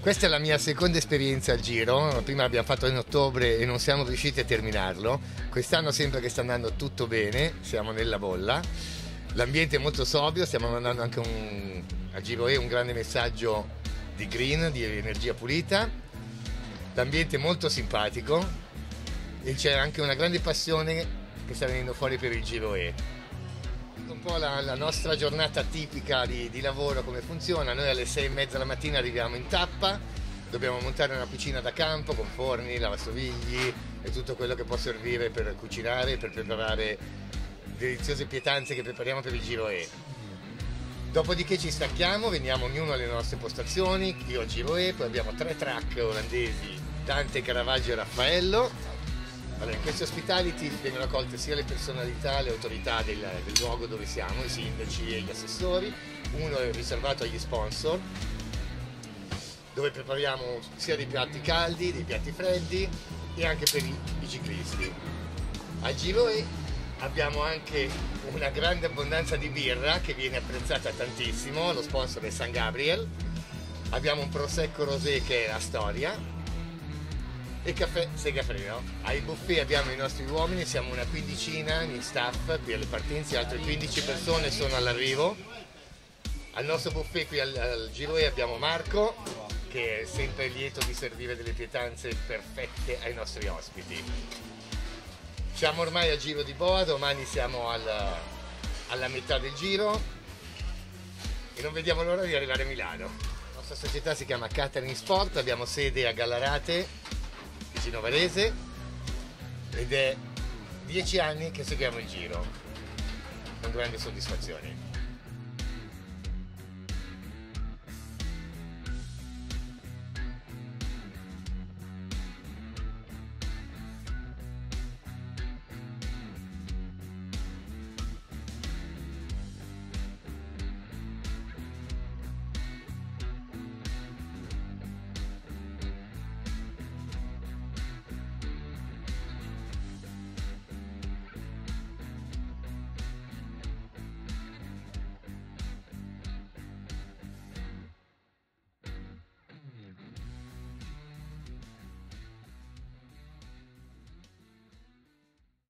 Questa è la mia seconda esperienza al Giro. Prima l'abbiamo fatto in ottobre e non siamo riusciti a terminarlo. Quest'anno sembra che sta andando tutto bene, siamo nella bolla. L'ambiente è molto sobrio, stiamo mandando anche al Giro un grande messaggio di green, di energia pulita. L'ambiente è molto simpatico e c'è anche una grande passione che sta venendo fuori per il Giro E. Un po' la nostra giornata tipica di lavoro, come funziona: noi alle 6:30 la mattina arriviamo in tappa, dobbiamo montare una cucina da campo con forni, lavastovigli e tutto quello che può servire per cucinare, per preparare deliziose pietanze che prepariamo per il Giro E. Dopodiché ci stacchiamo, veniamo ognuno alle nostre postazioni, io al Giro E, poi abbiamo 3 track olandesi, Dante, Caravaggio e Raffaello. Allora, in questi ospitality vengono accolte sia le personalità, le autorità del luogo dove siamo, i sindaci e gli assessori. Uno è riservato agli sponsor, dove prepariamo sia dei piatti caldi, dei piatti freddi e anche per i ciclisti. Al Giro E abbiamo anche una grande abbondanza di birra che viene apprezzata tantissimo, lo sponsor è San Gabriel. Abbiamo un prosecco rosé che è la storia e caffè Segafredo. Ai buffet abbiamo i nostri uomini, siamo una quindicina in staff qui alle partenze, altre 15 persone sono all'arrivo. Al nostro buffet qui al Giro E abbiamo Marco, che è sempre lieto di servire delle pietanze perfette ai nostri ospiti. Siamo ormai al Giro di Boa, domani siamo alla metà del Giro e non vediamo l'ora di arrivare a Milano. La nostra società si chiama Catering Sport, abbiamo sede a Gallarate, vicino Varese, ed è 10 anni che seguiamo il Giro con grandi soddisfazioni.